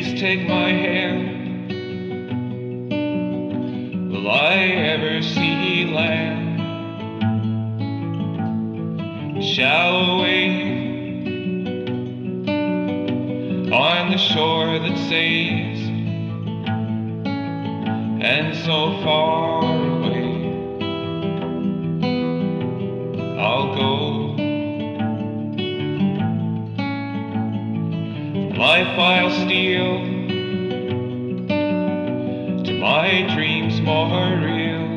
please take my hand. Will I ever see land? Shallow wave on the shore that saves, and so far away I'll go. Life I'll steal to my dreams more real,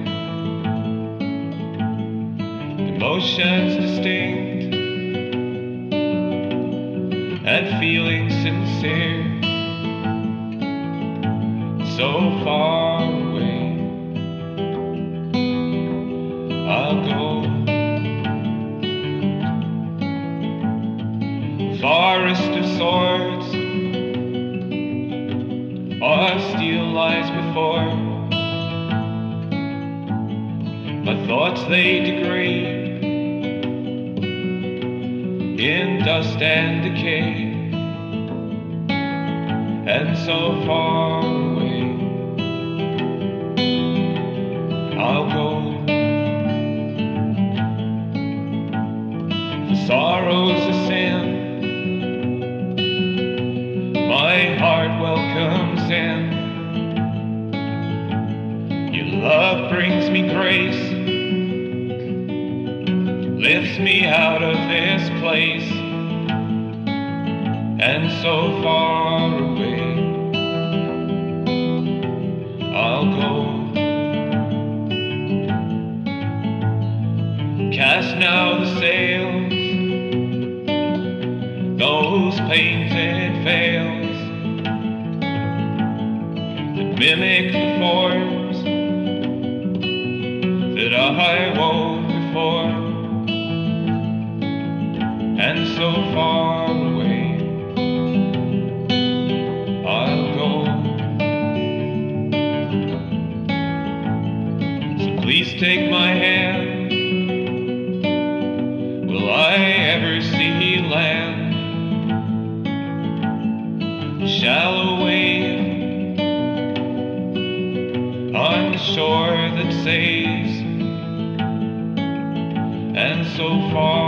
emotions distinct and feelings sincere, so far away I'll go. Forest of swords or steel lies before, my thoughts they degrade in dust and decay, and so far away I'll go. For sorrows of sin my heart welcomes in. Your love brings me grace, lifts me out of this place, and so far away I'll go. Cast now the sails, those painted veils that mimic the forms that I wove before, and so far away I'll go. So please take my hand. Will I ever see land? Shallow wave on the shore that saves, and so far